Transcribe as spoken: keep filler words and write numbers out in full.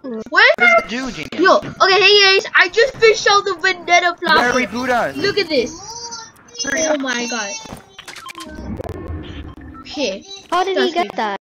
Where? What does it do, Genius? Yo, okay, hey guys, I just fished out the Vendetta Flopper. Where reboot us? Look at this. Oh my god. Okay. How did he That's get it. that?